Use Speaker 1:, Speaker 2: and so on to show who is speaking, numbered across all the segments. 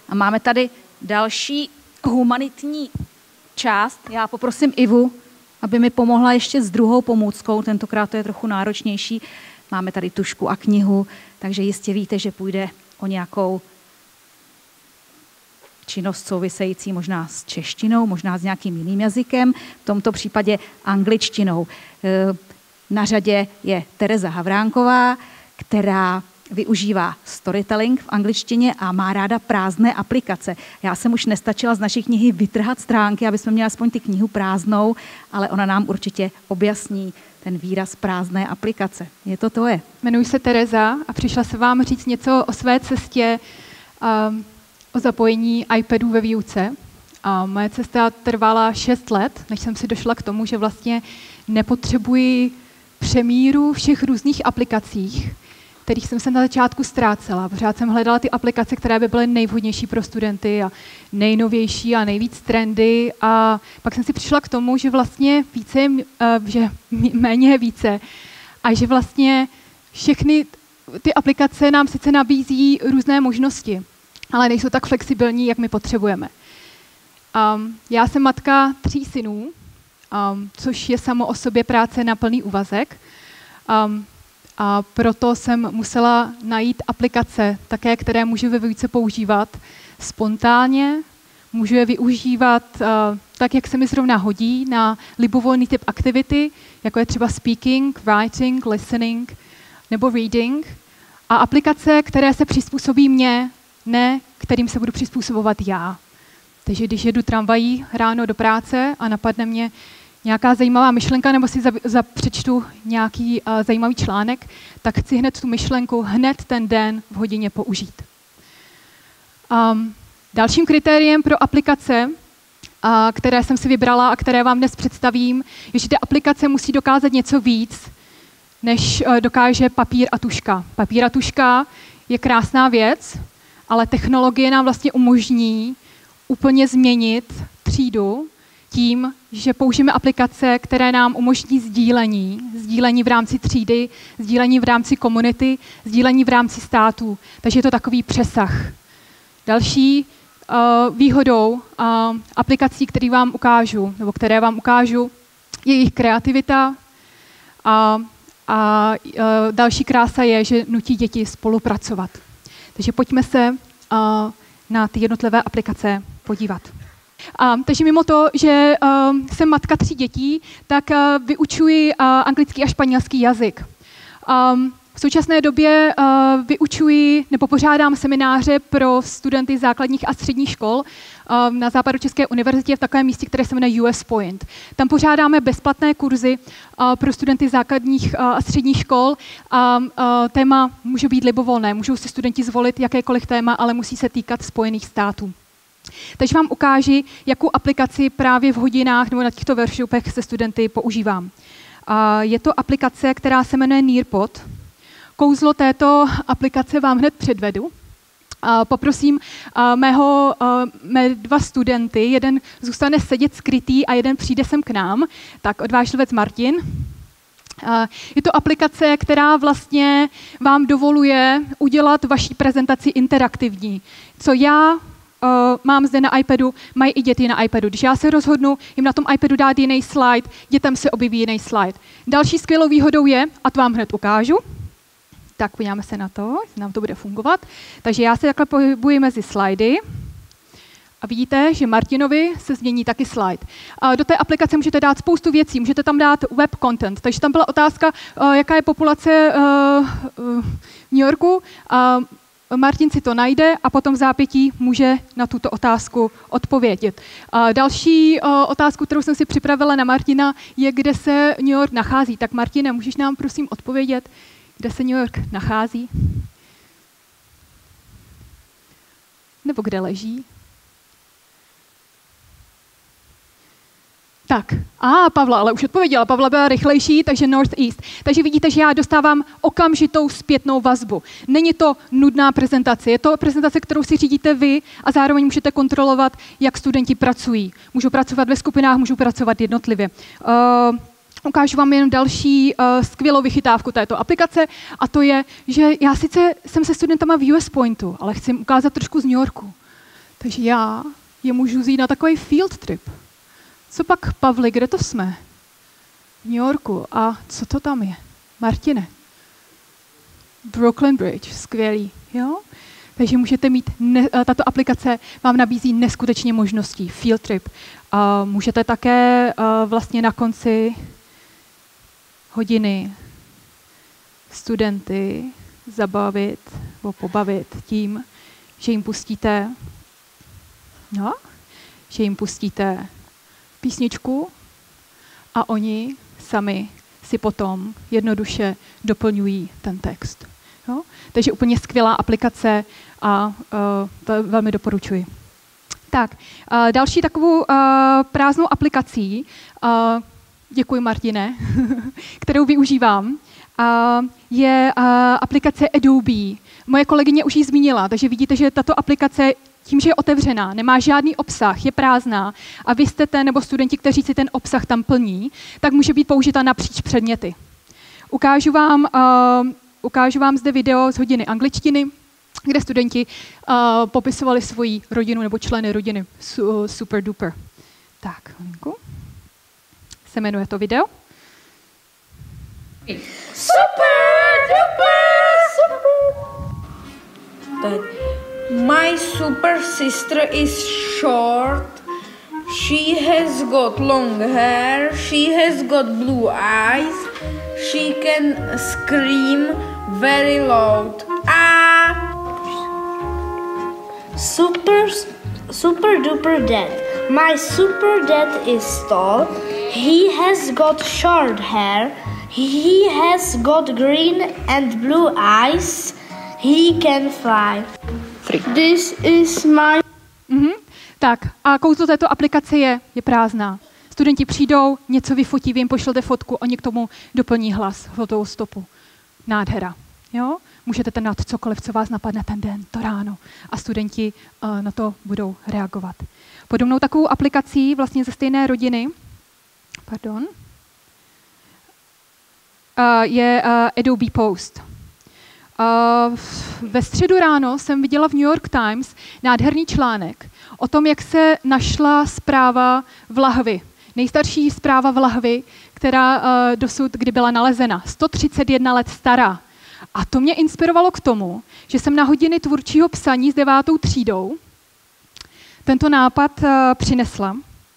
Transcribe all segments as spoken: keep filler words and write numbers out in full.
Speaker 1: A máme tady další humanitní část. Já poprosím Ivu, aby mi pomohla ještě s druhou pomůckou. Tentokrát to je trochu náročnější. Máme tady tužku a knihu, takže jistě víte, že půjde o nějakou činnost související možná s češtinou, možná s nějakým jiným jazykem, v tomto případě angličtinou. Na řadě je Tereza Havránková, která využívá storytelling v angličtině a má ráda prázdné aplikace. Já jsem už nestačila z naší knihy vytrhat stránky, aby jsme měli aspoň ty knihu prázdnou, ale ona nám určitě objasní ten výraz prázdné aplikace. Je to to je.
Speaker 2: Jmenuji se Tereza a přišla se vám říct něco o své cestě, um, o zapojení iPadu ve výuce. A moje cesta trvala šest let, než jsem si došla k tomu, že vlastně nepotřebuji přemíru všech různých aplikacích, kterých jsem se na začátku ztrácela. Pořád jsem hledala ty aplikace, které by byly nejvhodnější pro studenty a nejnovější a nejvíc trendy. A pak jsem si přišla k tomu, že vlastně více je, že méně je více. A že vlastně všechny ty aplikace nám sice nabízí různé možnosti, ale nejsou tak flexibilní, jak my potřebujeme. Um, já jsem matka tří synů, um, což je samo o sobě práce na plný úvazek. Um, A proto jsem musela najít aplikace, také, které můžu ve výuce používat spontánně, můžu je využívat uh, tak, jak se mi zrovna hodí, na libovolný typ aktivity, jako je třeba speaking, writing, listening nebo reading. A aplikace, které se přizpůsobí mně, ne kterým se budu přizpůsobovat já. Takže když jedu tramvají ráno do práce a napadne mě nějaká zajímavá myšlenka, nebo si za, za přečtu nějaký uh, zajímavý článek, tak chci hned tu myšlenku hned ten den v hodině použít. Um, dalším kritériem pro aplikace, uh, které jsem si vybrala a které vám dnes představím, je, že ty aplikace musí dokázat něco víc, než uh, dokáže papír a tužka. Papír a tužka je krásná věc, ale technologie nám vlastně umožní úplně změnit třídu tím, že použijeme aplikace, které nám umožní sdílení, sdílení v rámci třídy, sdílení v rámci komunity, sdílení v rámci států. Takže je to takový přesah. Další uh, výhodou uh, aplikací, které vám ukážu, nebo které vám ukážu, je jejich kreativita. A, a uh, další krása je, že nutí děti spolupracovat. Takže pojďme se uh, na ty jednotlivé aplikace podívat. Um, takže mimo to, že um, jsem matka tří dětí, tak uh, vyučuji uh, anglický a španělský jazyk. Um, v současné době uh, vyučuji nebo pořádám semináře pro studenty základních a středních škol um, na Západočeské univerzitě v takovém místě, které se jmenuje U S Point. Tam pořádáme bezplatné kurzy uh, pro studenty základních uh, a středních škol a uh, téma může být libovolné. Můžou si studenti zvolit jakékoliv téma, ale musí se týkat Spojených států. Takže vám ukáži, jakou aplikaci právě v hodinách nebo na těchto workshopech se studenty používám. Je to aplikace, která se jmenuje Nearpod. Kouzlo této aplikace vám hned předvedu. Poprosím mého, mé dva studenty, jeden zůstane sedět skrytý a jeden přijde sem k nám. Tak odvážlivec Martin. Je to aplikace, která vlastně vám dovoluje udělat vaši prezentaci interaktivní. Co já Uh, mám zde na iPadu, mají i děti na iPadu. Když já se rozhodnu jim na tom iPadu dát jiný slide, dětem se objeví jiný slide. Další skvělou výhodou je, a to vám hned ukážu, tak podíváme se na to, jestli nám to bude fungovat. Takže já se takhle pohybuji mezi slidy a vidíte, že Martinovi se změní taky slide. Uh, do té aplikace můžete dát spoustu věcí, můžete tam dát web content. Takže tam byla otázka, uh, jaká je populace uh, uh, v New Yorku. Uh, Martin si to najde a potom v zápětí může na tuto otázku odpovědět. A další o, otázku, kterou jsem si připravila na Martina, je, kde se New York nachází. Tak Martine, můžeš nám prosím odpovědět, kde se New York nachází? Nebo kde leží? Tak, a Pavla, ale už odpověděla, Pavla byla rychlejší, takže Northeast. Takže vidíte, že já dostávám okamžitou zpětnou vazbu. Není to nudná prezentace, je to prezentace, kterou si řídíte vy a zároveň můžete kontrolovat, jak studenti pracují. Můžou pracovat ve skupinách, můžou pracovat jednotlivě. Uh, ukážu vám jen další uh, skvělou vychytávku této aplikace a to je, že já sice jsem se studentama v U S Pointu, ale chci jim ukázat trošku z New Yorku. Takže já je můžu vzít na takový field trip. Co pak, Pavli, kde to jsme? V New Yorku. A co to tam je? Martine. Brooklyn Bridge, skvělý. Jo? Takže můžete mít, ne, tato aplikace vám nabízí neskutečně možností. Field trip. A můžete také vlastně na konci hodiny studenty zabavit nebo pobavit tím, že jim pustíte, no, že jim pustíte písničku a oni sami si potom jednoduše doplňují ten text. Jo? Takže úplně skvělá aplikace a uh, to velmi doporučuji. Tak, uh, další takovou uh, prázdnou aplikací, uh, děkuji Martine, kterou využívám, uh, je uh, aplikace Adobe. Moje kolegyně už ji zmínila, takže vidíte, že tato aplikace tím, že je otevřená, nemá žádný obsah, je prázdná a vy jste ten, nebo studenti, kteří si ten obsah tam plní, tak může být použita napříč předměty. Ukážu vám, uh, ukážu vám zde video z hodiny angličtiny, kde studenti uh, popisovali svoji rodinu nebo členy rodiny. Su, super duper. Tak, hodinku. Se jmenuje to video.
Speaker 3: Super duper, super. That my super sister is short. She has got long hair. She has got blue eyes. She can scream very loud. Ah!
Speaker 4: Super, super duper dad. My super dad is tall. He has got short hair. He has got green and blue eyes. He can fly. This is my...
Speaker 2: Mm-hmm. Tak a kouzlo této aplikace je, je prázdná. Studenti přijdou, něco vyfotí, vy jim pošlete fotku, oni k tomu doplní hlas, hotovou stopu. Nádhera. Jo? Můžete tam dát cokoliv, co vás napadne ten den, to ráno. A studenti uh, na to budou reagovat. Podobnou takovou aplikací vlastně ze stejné rodiny, pardon, uh, je uh, Adobe Post. Uh, ve středu ráno jsem viděla v New York Times nádherný článek o tom, jak se našla zpráva v lahvi. Nejstarší zpráva v lahvi, která uh, dosud kdy byla nalezena. sto třicet jedna let stará. A to mě inspirovalo k tomu, že jsem na hodiny tvůrčího psaní s devátou třídou tento nápad uh, přinesla.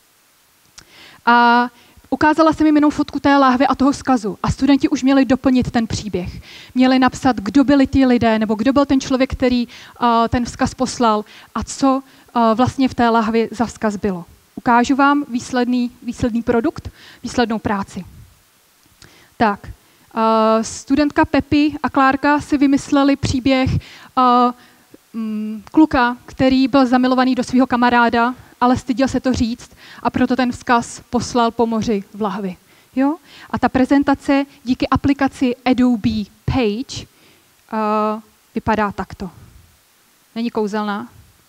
Speaker 2: A ukázala jsem jim jenom fotku té láhve a toho vzkazu. A studenti už měli doplnit ten příběh. Měli napsat, kdo byli ti lidé, nebo kdo byl ten člověk, který uh, ten vzkaz poslal a co uh, vlastně v té láhvi za vzkaz bylo. Ukážu vám výsledný, výsledný produkt, výslednou práci. Tak, uh, studentka Pepi a Klárka si vymysleli příběh uh, um, kluka, který byl zamilovaný do svého kamaráda, ale styděl se to říct a proto ten vzkaz poslal po moři v lahvi. Jo? A ta prezentace díky aplikaci Adobe Page uh, vypadá takto. Není kouzelná?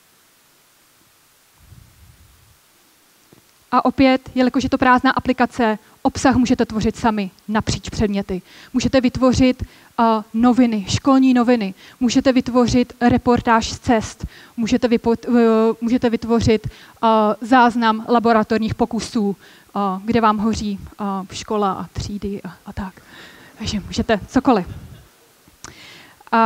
Speaker 2: A opět, jelikož je to prázdná aplikace, obsah můžete tvořit sami napříč předměty. Můžete vytvořit uh, noviny, školní noviny, můžete vytvořit reportáž z cest, můžete, vypo- uh, můžete vytvořit uh, záznam laboratorních pokusů, uh, kde vám hoří uh, škola a třídy a, a tak. Takže můžete cokoliv. Uh,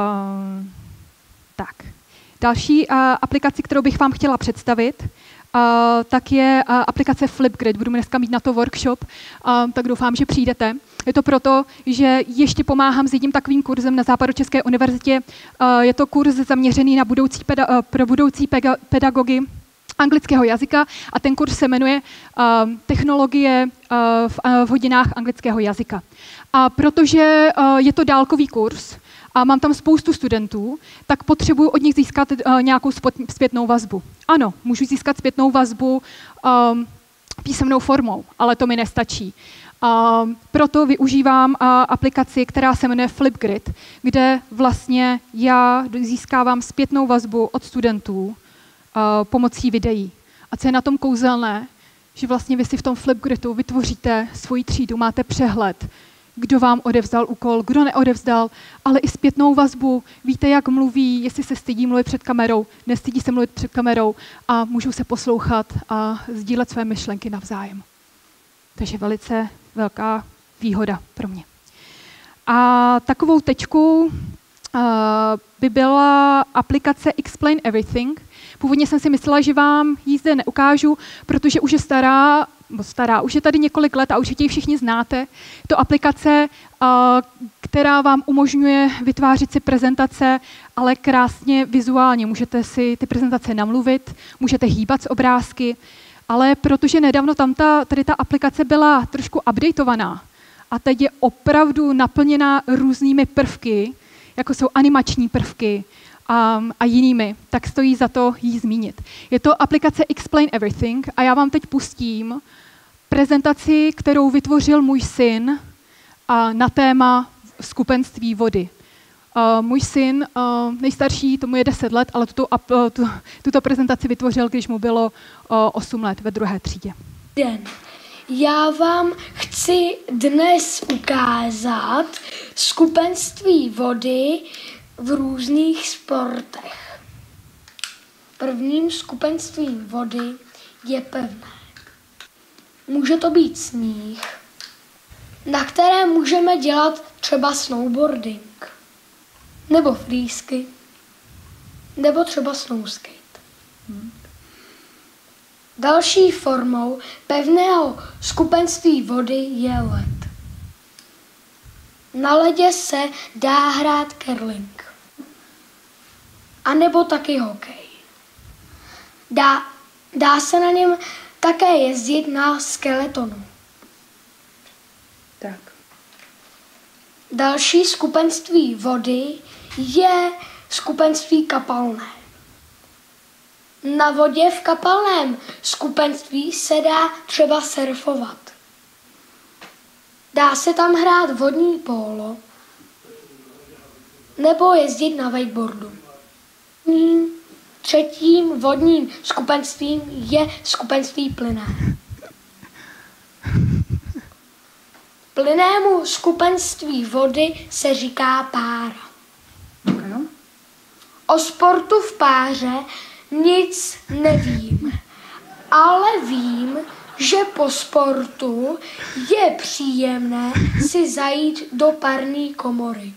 Speaker 2: tak. Další uh, aplikaci, kterou bych vám chtěla představit, Uh, tak je uh, aplikace Flipgrid. Budu dneska mít na to workshop, uh, tak doufám, že přijdete. Je to proto, že ještě pomáhám s jedním takovým kurzem na Západočeské univerzitě. Uh, je to kurz zaměřený na budoucí peda- uh, pro budoucí pega- pedagogy anglického jazyka a ten kurz se jmenuje uh, Technologie uh, v, uh, v hodinách anglického jazyka. A protože uh, je to dálkový kurz, a mám tam spoustu studentů, tak potřebuji od nich získat uh, nějakou zpětnou vazbu. Ano, můžu získat zpětnou vazbu um, písemnou formou, ale to mi nestačí. Uh, proto využívám uh, aplikaci, která se jmenuje Flipgrid, kde vlastně já získávám zpětnou vazbu od studentů uh, pomocí videí. A co je na tom kouzelné, že vlastně vy si v tom Flipgridu vytvoříte svoji třídu, máte přehled, kdo vám odevzdal úkol, kdo neodevzdal, ale i zpětnou vazbu. Víte, jak mluví, jestli se stydí mluvit před kamerou, nestydí se mluvit před kamerou a můžou se poslouchat a sdílet své myšlenky navzájem. Takže velice velká výhoda pro mě. A takovou tečku uh, by byla aplikace Explain Everything. Původně jsem si myslela, že vám ji zde neukážu, protože už je stará, stará, už je tady několik let a určitě ji všichni znáte. Je to aplikace, uh, která vám umožňuje vytvářet si prezentace, ale krásně vizuálně. Můžete si ty prezentace namluvit, můžete hýbat z obrázky, ale protože nedávno tam ta, tady ta aplikace byla trošku updateovaná a teď je opravdu naplněná různými prvky, jako jsou animační prvky a, a jinými, tak stojí za to jí zmínit. Je to aplikace Explain Everything a já vám teď pustím prezentaci, kterou vytvořil můj syn a, na téma skupenství vody. Uh, můj syn, uh, nejstarší, tomu je deset let, ale tuto, uh, tu, tuto prezentaci vytvořil, když mu bylo uh, osm let ve druhé třídě.
Speaker 5: Den. Já vám chci dnes ukázat skupenství vody v různých sportech. Prvním skupenstvím vody je pevné. Může to být sníh, na které můžeme dělat třeba snowboarding, nebo flísky, nebo třeba snowskate. Hmm. Další formou pevného skupenství vody je led. Na ledě se dá hrát curling, anebo taky hokej. Dá, dá se na něm také jezdit na skeletonu.
Speaker 3: Tak.
Speaker 5: Další skupenství vody je skupenství kapalné. Na vodě v kapalném skupenství se dá třeba surfovat. Dá se tam hrát vodní pólo nebo jezdit na wakeboardu. Třetím vodním skupenstvím je skupenství plynné. Plynnému skupenství vody se říká pára. O sportu v páře nic nevím, ale vím, že po sportu je příjemné si zajít do parní komory.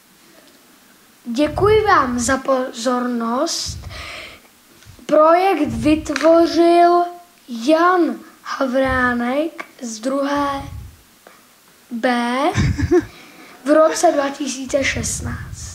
Speaker 5: Děkuji vám za pozornost. Projekt vytvořil Jan Havránek z druhé B v roce dva tisíce šestnáct.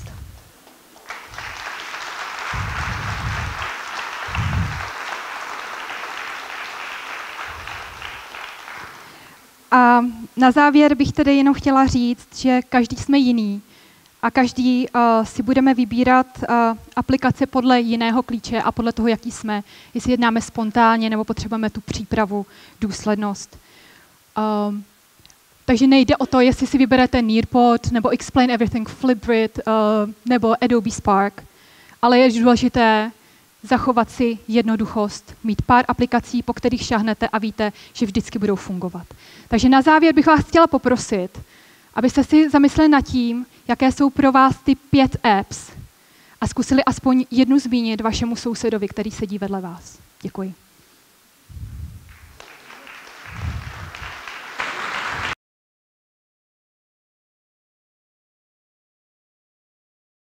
Speaker 2: A na závěr bych tedy jenom chtěla říct, že každý jsme jiný a každý uh, si budeme vybírat uh, aplikace podle jiného klíče a podle toho, jaký jsme, jestli jednáme spontánně nebo potřebujeme tu přípravu, důslednost. Uh, takže nejde o to, jestli si vyberete Nearpod nebo Explain Everything, Flipgrid uh, nebo Adobe Spark, ale je důležité zachovat si jednoduchost, mít pár aplikací, po kterých šáhnete a víte, že vždycky budou fungovat. Takže na závěr bych vás chtěla poprosit, abyste si zamysleli nad tím, jaké jsou pro vás ty pět apps a zkusili aspoň jednu zmínit vašemu sousedovi, který sedí vedle vás. Děkuji.